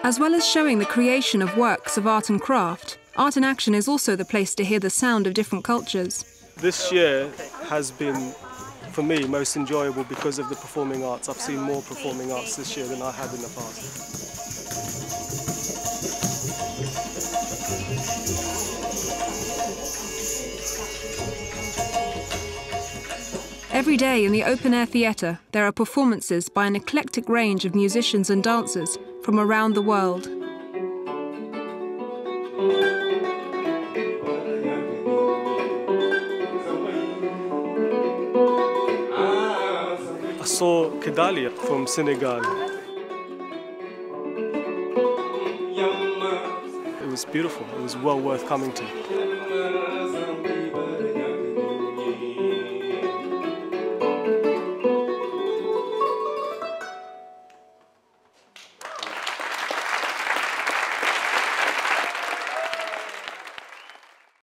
As well as showing the creation of works of art and craft, Art in Action is also the place to hear the sound of different cultures. This year has been, for me, most enjoyable because of the performing arts. I've seen more performing arts this year than I had in the past. Every day in the open-air theatre, there are performances by an eclectic range of musicians and dancers from around the world. I saw Kedalia from Senegal. It was beautiful. It was well worth coming to.